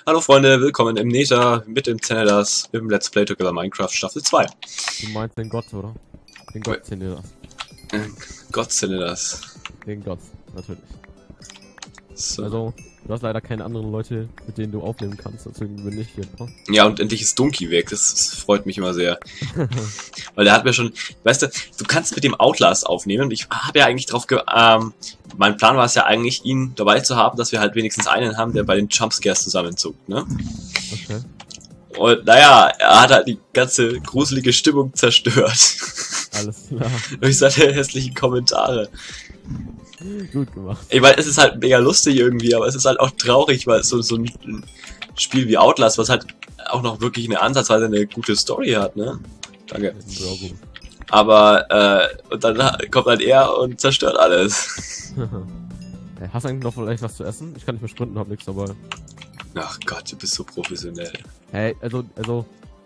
Hallo Freunde, willkommen im Nether mit dem Zeneders im Let's Play Together Minecraft Staffel 2. Du meinst den Gott, oder? Den Gott Zeneders. Gott Zeneders. Den Gott, natürlich. So. Also, du hast leider keine anderen Leute, mit denen du aufnehmen kannst, deswegen bin ich hier. Ne? Ja, und endlich ist Donkey weg, das freut mich immer sehr. Weil der hat mir schon, weißt du, du kannst mit dem Outlast aufnehmen und ich habe ja eigentlich drauf mein Plan war es ja eigentlich, ihn dabei zu haben, dass wir halt wenigstens einen haben, der bei den Jumpscares zusammenzuckt, ne? Okay. Und naja, er hat halt die ganze gruselige Stimmung zerstört. Alles klar. Durch seine hässlichen Kommentare. Gut gemacht. Ich meine, es ist halt mega lustig irgendwie, aber es ist halt auch traurig, weil so ein Spiel wie Outlast, was halt auch noch wirklich eine ansatzweise eine gute Story hat, ne? Danke. Ja, gut. Aber, und dann kommt halt er und zerstört alles. Hey, hast du eigentlich noch vielleicht was zu essen? Ich kann nicht mehr sprinten, hab nichts dabei. Ach Gott, du bist so professionell. Hey, also...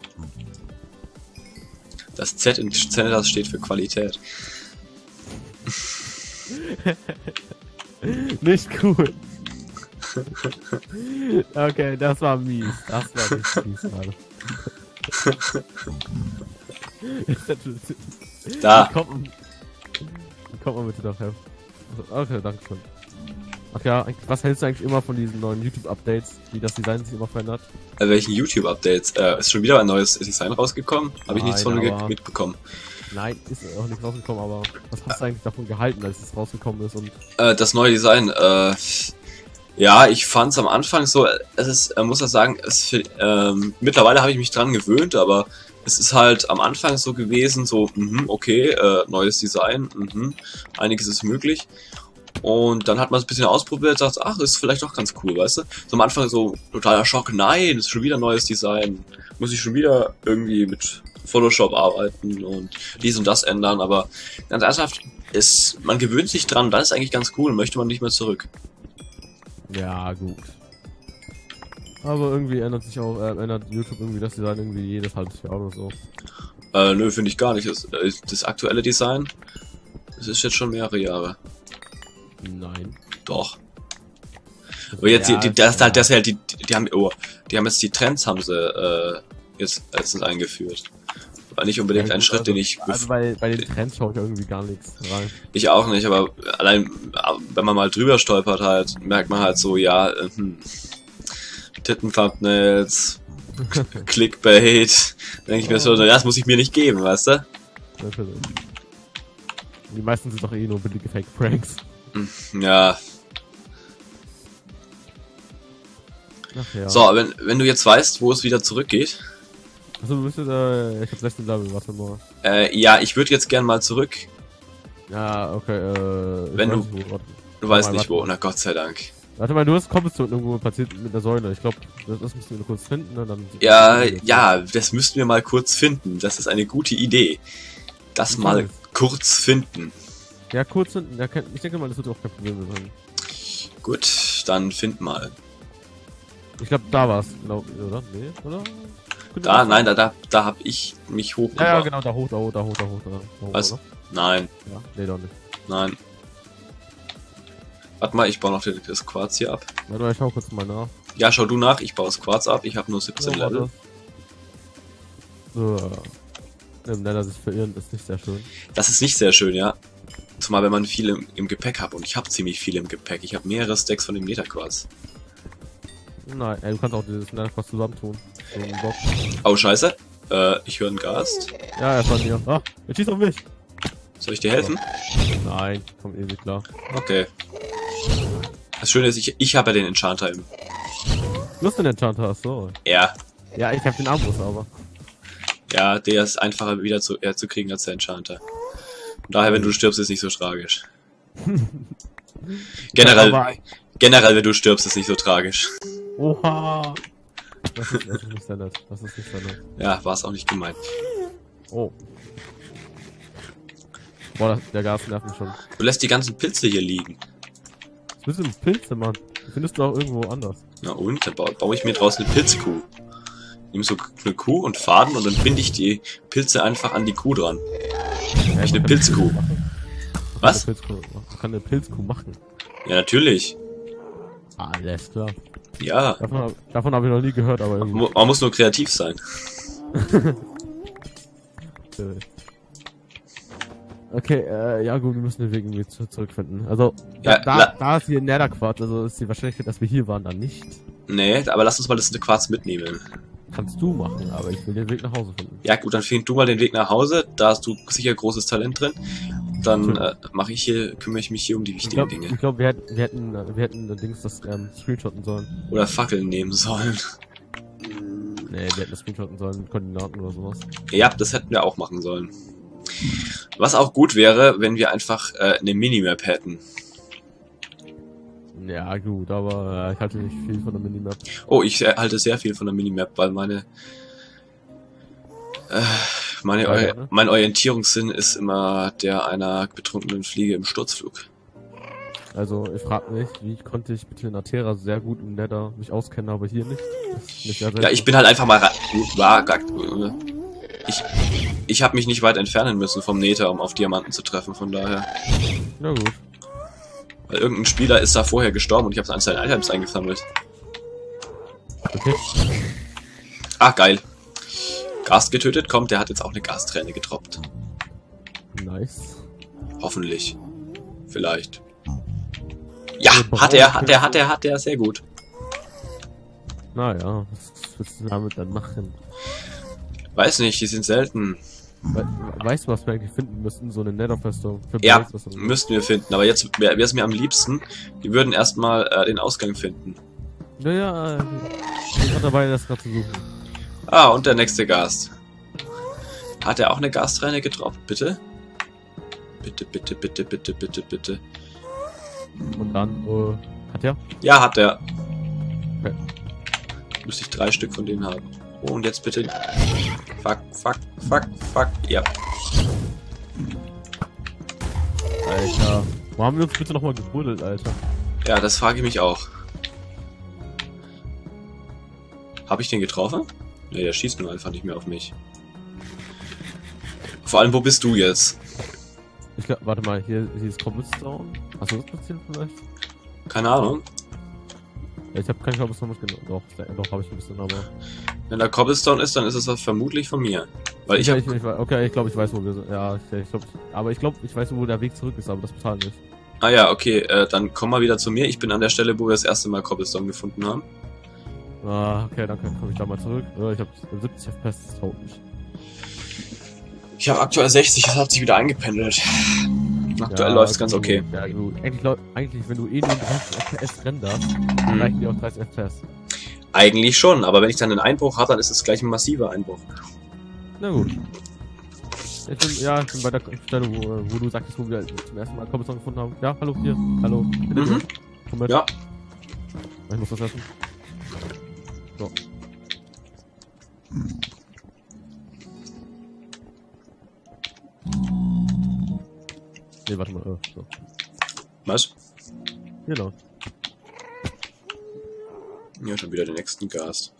Das Z in Zeneders steht für Qualität. Nicht cool. Okay, das war mies. Das war nicht mies gerade. Da. Kommt mal bitte doch her. Okay, danke schön. Ach ja, was hältst du eigentlich immer von diesen neuen YouTube-Updates, wie das Design sich immer verändert? Welchen YouTube-Updates? Ist schon wieder ein neues Design rausgekommen? Habe ich nichts von mitbekommen. Nein, ist auch nicht rausgekommen, aber was hast du eigentlich davon gehalten, als es rausgekommen ist? Und das neue Design, ja, ich fand's am Anfang so, es ist, muss ich sagen, mittlerweile habe ich mich dran gewöhnt, aber es ist halt am Anfang so gewesen, so, okay, neues Design, einiges ist möglich. Und dann hat man es ein bisschen ausprobiert, sagt, ach, ist vielleicht doch ganz cool, weißt du? So am Anfang so totaler Schock, nein, ist schon wieder ein neues Design. Muss ich schon wieder irgendwie mit Photoshop arbeiten und dies und das ändern, aber ganz ernsthaft, man gewöhnt sich dran, das ist eigentlich ganz cool, möchte man nicht mehr zurück. ja, gut. Aber irgendwie ändert YouTube irgendwie das Design irgendwie jedes halbes Jahr oder so. Nö, finde ich gar nicht. Das aktuelle Design, das ist jetzt schon mehrere Jahre. Nein. Doch. Aber jetzt, ja, die haben jetzt die Trends, haben sie jetzt letztens eingeführt. War nicht unbedingt ein Schritt, den ich... Also bei den Trends schaue ich irgendwie gar nichts rein. Ich auch nicht, aber allein, wenn man mal drüber stolpert halt, merkt man halt so, ja, Titten-Thumbnails, Clickbait, denke ich mir so, das muss ich mir nicht geben, weißt du? Natürlich. Die meisten sind doch eh nur billige Fake-Pranks. Ja. Ach ja. So, wenn du jetzt weißt, wo es wieder zurückgeht. Also du müsstest, ich hab 16 Level, warte mal. Ja, ich würde jetzt gern mal zurück. Ja, okay, Wenn du weißt nicht wo, warte. na Gott sei Dank. Warte mal, du hast Cobblestone irgendwo platziert mit der Säule. Ich glaube, das müssen wir nur kurz finden, ne? Dann Ja, das müssten wir mal kurz finden. Das ist eine gute Idee. Das mal kurz finden. Ja, kurz finden. Ja, ich denke mal, das wird auch kein Problem sein. Gut, dann find mal. Ich glaube, da war's, genau, oder? Nee, oder? Nein, da hab ich mich hochgebracht. Ja, genau, da hoch. Was? Oder? Nein. Ja, nee, doch nicht. Nein. Warte mal, ich baue noch das Quarz hier ab. Warte mal, ich schau kurz mal nach. Ja, schau du nach, ich baue das Quarz ab, ich habe nur 17 Level. So. Im Nether sich verirren ist nicht sehr schön. Das ist nicht sehr schön, ja. Zumal wenn man viel im Gepäck hat und ich habe ziemlich viel im Gepäck. Ich habe mehrere Stacks von dem Netherquarz. Nein, du kannst auch dieses Netherquarz zusammentun. So einen Box. Oh, scheiße. Ich höre einen Gast. Ja, er ist von mir. Ah, er schießt auf mich. Soll ich dir helfen? Nein, kommt eh nicht klar. Okay. Das Schöne ist, ich habe ja den Enchanter im... Du hast den Enchanter, ach so. Ja. Ja, ich habe den Armbrust aber. Ja, der ist einfacher wieder zu kriegen als der Enchanter. Und daher, wenn du stirbst, ist nicht so tragisch. Generell, wenn du stirbst, ist nicht so tragisch. Oha! Das ist nicht sehr nett. Das ist nicht sehr nett. Ja, war es auch nicht gemeint. Oh. Boah, der Gas nervt mich schon. Du lässt die ganzen Pilze hier liegen. Was bist du mit Pilze, Mann? Die findest du auch irgendwo anders. Na und? Dann baue ich mir draußen eine Pilzkuh. Nimm so eine Kuh und Faden und dann binde ich die Pilze einfach an die Kuh dran. Ja, ich eine Pilzkuh. Was? Man kann eine Pilzkuh machen. Ja, natürlich. Alles klar. Ja, Davon habe ich noch nie gehört, aber irgendwie. man muss nur kreativ sein. Okay, ja gut, wir müssen den Weg irgendwie zurückfinden. Also, Ja, da ist hier ein Netherquarz, also ist die Wahrscheinlichkeit, dass wir hier waren, dann nicht. Nee, aber lass uns mal das Quarz mitnehmen. Kannst du machen, aber ich will den Weg nach Hause finden. Ja gut, dann find du mal den Weg nach Hause. Da hast du sicher großes Talent drin. Dann kümmere ich mich hier um die wichtigen Dinge. Ich glaube, wir hätten Dings das screenshotten sollen. Oder Fackeln nehmen sollen. Nee, wir hätten das screenshotten sollen mit Koordinaten oder sowas. Ja, das hätten wir auch machen sollen. Was auch gut wäre, wenn wir einfach eine Minimap hätten. Ja gut, aber ich halte nicht viel von der Minimap. Oh, ich halte sehr viel von der Minimap, weil mein Orientierungssinn ist immer der einer betrunkenen Fliege im Sturzflug. Also ich frage mich, wie konnte ich bitte in Atera sehr gut im Nether mich auskennen, aber hier nicht? Ja, ich bin halt einfach mal ich habe mich nicht weit entfernen müssen vom Nether, um auf Diamanten zu treffen, von daher. Na gut. Weil irgendein Spieler ist da vorher gestorben und ich habe an seinen Items eingesammelt. Okay. Ah, geil. Gast getötet, kommt, der hat jetzt auch eine Gasträne getroppt. Nice. Hoffentlich. Vielleicht. Ja, hat er, sehr gut. Naja, was willst du damit dann machen? Weiß nicht, die sind selten. Weißt du, was wir eigentlich finden müssten? So eine Netherfestung. Ja, müssten wir finden, aber jetzt wäre es mir am liebsten, die würden erstmal den Ausgang finden. Naja, ich bin dabei, das gerade zu suchen. Ah, und der nächste Gast. Hat er auch eine Gasträne getroppt, bitte? Bitte, bitte, bitte, bitte, bitte, bitte. Und dann, hat er? Ja, hat er. Okay. Müsste ich 3 Stück von denen haben. Oh, und jetzt bitte. Fuck, fuck, fuck, fuck. Ja. Alter. Wo haben wir uns bitte nochmal gebuddelt, Alter? Ja, das frage ich mich auch. Habe ich den getroffen? Ne, der schießt nur einfach nicht mehr auf mich. Vor allem, wo bist du jetzt? Ich glaub, warte mal, hier ist Cobblestone. Hast du das platziert vielleicht? Keine Ahnung. Ja, ich habe keinen Cobblestone mitgenommen. Doch, habe ich ein bisschen, aber... Wenn da Cobblestone ist, dann ist es das vermutlich von mir. Weil ich okay, ich glaube, ich weiß, wo wir sind. Ja, ich glaube, ich weiß, wo der Weg zurück ist, aber das Portal nicht. Ah ja, okay, dann komm mal wieder zu mir. Ich bin an der Stelle, wo wir das erste Mal Cobblestone gefunden haben. Ah, okay, dann komme ich da mal zurück. Ich habe 70 FPS, das haut nicht. Ich habe aktuell 60, das hat sich wieder eingependelt. Aktuell ja, läuft's ganz okay. Ja, gut. Eigentlich, wenn du eh nur 30 FPS renderst, reichen dir auch 30 FPS. Eigentlich schon, aber wenn ich dann einen Einbruch habe, dann ist es gleich ein massiver Einbruch. Na gut. Ich bin bei der Stelle, wo du sagtest, wo wir zum ersten Mal Cobblestone gefunden haben. Ja, hallo, hier. Hallo. Bitte, komm mit. Ja. Ich muss das essen. So. Ne, warte mal, so. Was? Genau. Ja, schon wieder den nächsten Gast.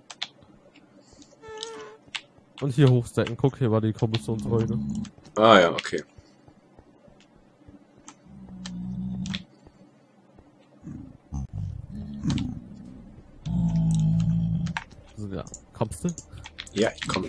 Und hier hochstacken, guck, hier war die Cobblestone-Folge. Ah ja, okay. So, ja. Kommst du? Ja, ich komme.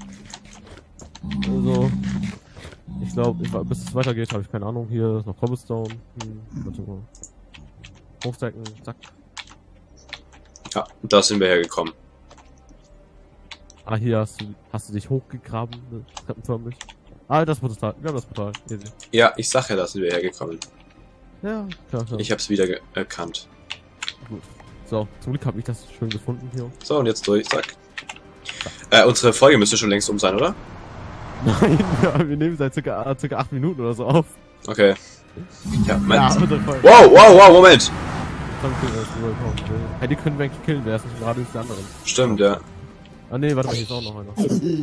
Also, ich glaube, bis es weitergeht, habe ich keine Ahnung. Hier ist noch Cobblestone. Warte mal. Hochstacken, zack. Ja, und da sind wir hergekommen. Ah, hier hast du dich hochgegraben, treppenförmig. Ah, das Portal. Wir haben das Portal. Hier. Ja, ich sag ja, da sind wir hergekommen. Ja, klar. Ich hab's wieder erkannt. Gut. So, zum Glück habe ich das schön gefunden hier. So, und jetzt durch, zack. Unsere Folge müsste schon längst sein, oder? Nein, wir nehmen seit circa 8 Minuten oder so auf. Okay. Ja, wow, Moment! Hey, die können wir eigentlich killen, wer ist nicht im Radius der anderen. Stimmt, ja. Ah ne, warte mal, hier ist auch noch einer.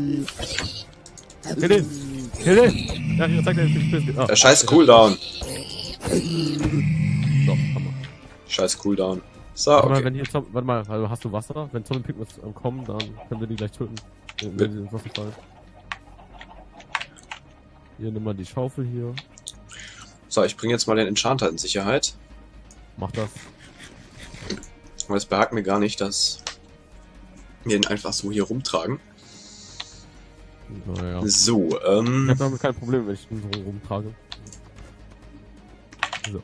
Kill den! Ja, hier, zeig dir den. Der scheiß Cooldown. So, Hammer. Scheiß Cooldown. So, okay. Warte mal, warte mal, also hast du Wasser? Wenn Zombie Pigments kommen, dann können wir die gleich töten. Wenn sie ins Wasser fallen. Hier, nimm mal die Schaufel hier. So, ich bringe jetzt mal den Enchanter in Sicherheit. Mach das. Aber es behagt mir gar nicht, dass wir ihn einfach so hier rumtragen. Naja. So, Ich habe damit kein Problem, wenn ich ihn so rumtrage. So.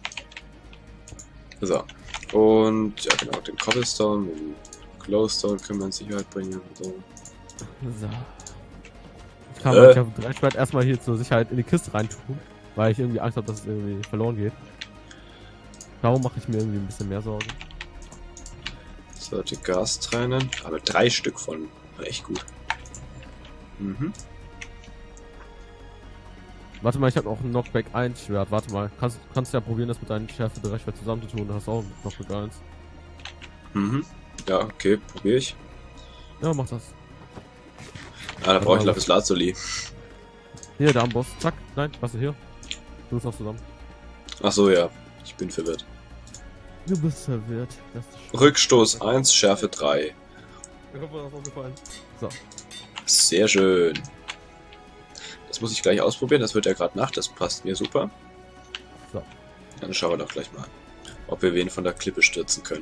So. Und ja genau, den Cobblestone, den Glowstone können wir in Sicherheit bringen. So. So. Ich kann mein Schwert erstmal hier zur Sicherheit in die Kiste reintun, weil ich irgendwie Angst habe, dass es irgendwie verloren geht. Darum mache ich mir irgendwie ein bisschen mehr Sorgen. So, die Gastränen. Aber 3 Stück von. Echt gut. Mhm. Warte mal, ich habe auch ein Knockback 1 Schwert. Warte mal, kannst ja probieren, das mit deinem Schärfe 3 Schwert zusammenzutun. Du hast auch ein Knockback 1. Mhm. Ja, okay, probiere ich. Ja, mach das. Ah, da brauche ich Lapis Lazuli. Hier, der Amboss. Zack. Nein, was ist hier? Du bist noch zusammen. Ach so, ja. Ich bin verwirrt. Du bist verwirrt. Das ist Rückstoß 1, Schärfe 3. Ich hoffe, das hat gefallen. So. Sehr schön. Das muss ich gleich ausprobieren. Das wird ja gerade Nacht. Das passt mir super. So. Dann schauen wir doch gleich mal, ob wir wen von der Klippe stürzen können.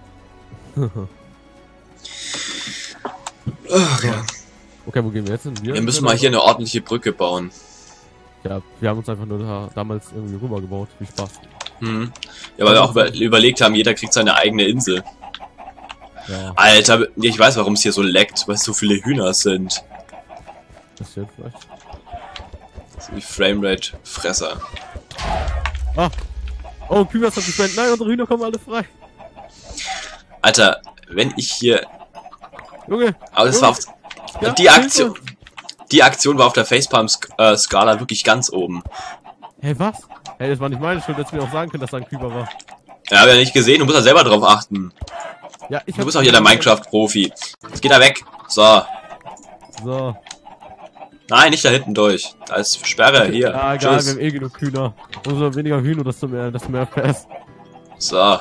Ach, ja. Okay, wo gehen wir jetzt hin? Wir müssen mal hier eine ordentliche Brücke bauen. Ja, wir haben uns einfach nur damals irgendwie rübergebaut. Viel Spaß. Mhm. Ja, weil wir auch überlegt haben, jeder kriegt seine eigene Insel. Ja. Alter, ich weiß, warum es hier so leckt, weil es so viele Hühner sind. Das stimmt vielleicht. Das sind die Framerate-Fresser. Ah! Oh, Kübers hat gespendet. Nein, unsere Hühner kommen alle frei. Alter, wenn ich hier... Junge! Aber das war auf... Ja, Die Aktion war auf der Facepalm-Skala wirklich ganz oben. Hey, was? Hey, das war nicht meine Schuld, dass wir auch sagen können, dass da ein Küber war. Ja, hab ja nicht gesehen, du musst ja selber drauf achten. Ja, Du bist auch hier der Minecraft-Profi. Jetzt geht er weg. So. So. Nein, nicht da hinten durch. Da ist Sperre, hier. Ja, egal, Tschüss. wir haben eh genug Hühner. Umso weniger Hühner, desto mehr FPS. So.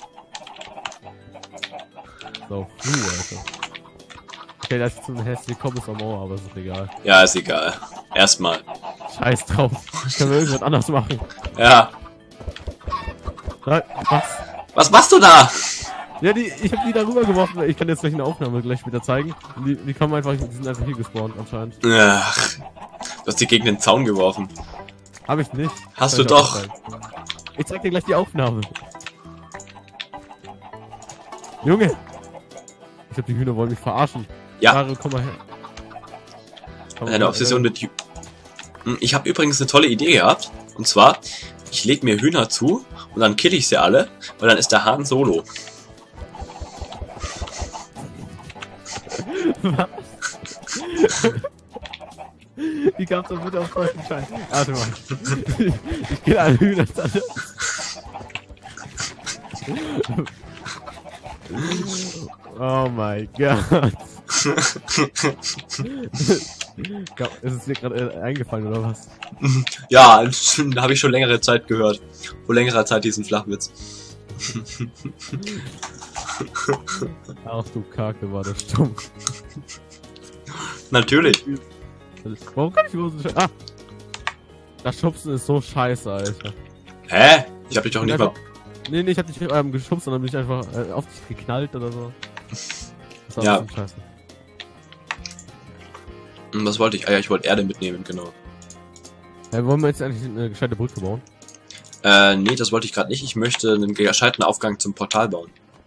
So, Alter. Okay, das ist so eine hässliche Cobblestone-Mauer, aber ist doch egal. Ja, ist egal. Erstmal. Scheiß drauf. Können wir irgendwas anderes machen. Ja. Nein, was? Was machst du da? Ja, ich hab die da rüber geworfen. Ich kann jetzt gleich eine Aufnahme gleich wieder zeigen. Die kommen einfach, die sind einfach hier gespawnt anscheinend. Ach. Du hast die gegen den Zaun geworfen. Hab ich nicht. Hast du doch. Ich zeig dir gleich die Aufnahme. Junge! Ich glaube, die Hühner wollen mich verarschen. Ja. Caro, komm mal her. Eine Obsession mit... Ich habe übrigens eine tolle Idee gehabt. Und zwar, ich lege mir Hühner zu und dann kill ich sie alle. Und dann ist der Hahn solo. Was? Wie kam's doch bitte auf solchen Scheiß? Warte mal. Ich kill alle Hühner. Oh mein Gott. Ist es dir gerade eingefallen oder was? Ja, da habe ich schon längere Zeit gehört. Vor längerer Zeit diesen Flachwitz. Ach du Kacke, war das stumm. Natürlich. Warum kann ich überhaupt so Ah! Das Schubsen ist so scheiße, Alter. Hä? Ich hab dich doch nicht mal... Nee, ich hab dich geschubst, sondern bin ich einfach auf dich geknallt oder so. Das war Ja. scheiße. Was wollte ich? Ah ja, ich wollte Erde mitnehmen, genau. Wollen wir jetzt eigentlich eine gescheite Brücke bauen? Nee, das wollte ich gerade nicht. Ich möchte einen gescheiten Aufgang zum Portal bauen.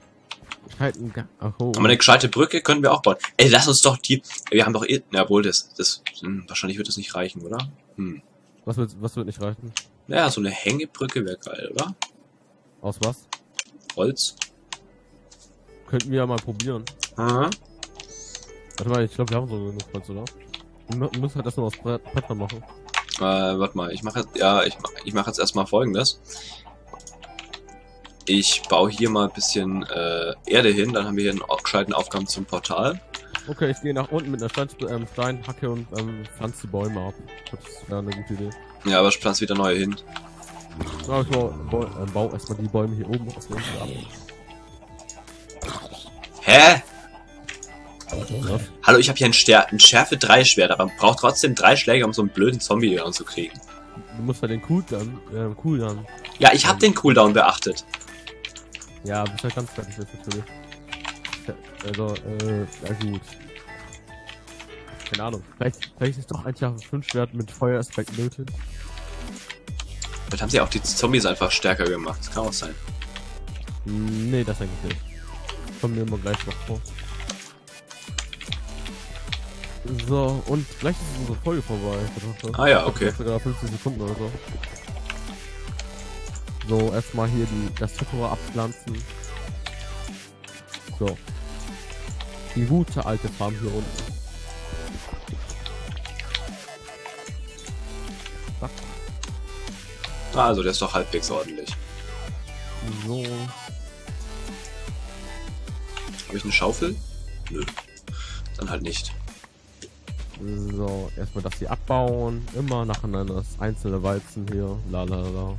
Aber eine gescheite Brücke können wir auch bauen. Ey, lass uns doch die... Wir haben doch eh... Jawohl, wahrscheinlich wird das nicht reichen, oder? Was wird nicht reichen? Naja, so eine Hängebrücke wäre geil, oder? Aus was? Holz. Könnten wir ja mal probieren. Aha. Warte mal, ich glaube, wir haben so genug Holz, oder? Wir müssen halt das nur aus Brettern machen. Warte mal, ich mache jetzt erstmal Folgendes. Ich baue hier mal ein bisschen Erde hin, dann haben wir hier einen gescheiten Aufgang zum Portal. Okay, ich gehe nach unten mit einer Steinhacke und pflanze die Bäume ab. Das wäre eine gute Idee. Ja, aber ich pflanze wieder neue hin. Ja, ich baue erstmal die Bäume hier oben auf den Insel ab. Hä? Was? Hallo, ich habe hier ein Schärfe 3 Schwert, aber man braucht trotzdem 3 Schläge, um so einen blöden Zombie anzukriegen. Du musst ja den Cooldown. Ja, ich habe den Cooldown beachtet. Ja, bis er ganz fertig ist natürlich. Ja, also, ja gut. Keine Ahnung. Vielleicht ist doch ein Jahre 5 Schwert mit Feueraspekt nötig. Vielleicht haben sie auch die Zombies einfach stärker gemacht. Das kann auch sein. Nee, das eigentlich nicht. Kommen wir immer gleich noch vor. So, und gleich ist unsere Folge vorbei. Ah ja, okay. Sogar 50 Sekunden oder so. So, erstmal hier das Sakura abpflanzen. So. Die gute alte Farm hier unten. Zack. Also, der ist doch halbwegs ordentlich. So. Habe ich eine Schaufel? Nö. Dann halt nicht. So, erstmal das hier abbauen. Immer nacheinander das einzelne Weizen hier. Lalala.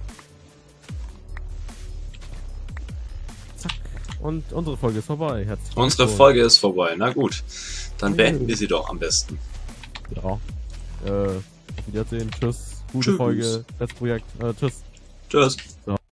Zack. Und unsere Folge ist vorbei. Herzlich Unsere Folge ist vorbei. Na gut. Dann beenden wir sie doch am besten. Ja. Auf Wiedersehen. Tschüss. Gute Tschüss. Folge. Das Projekt. Tschüss. Tschüss. So.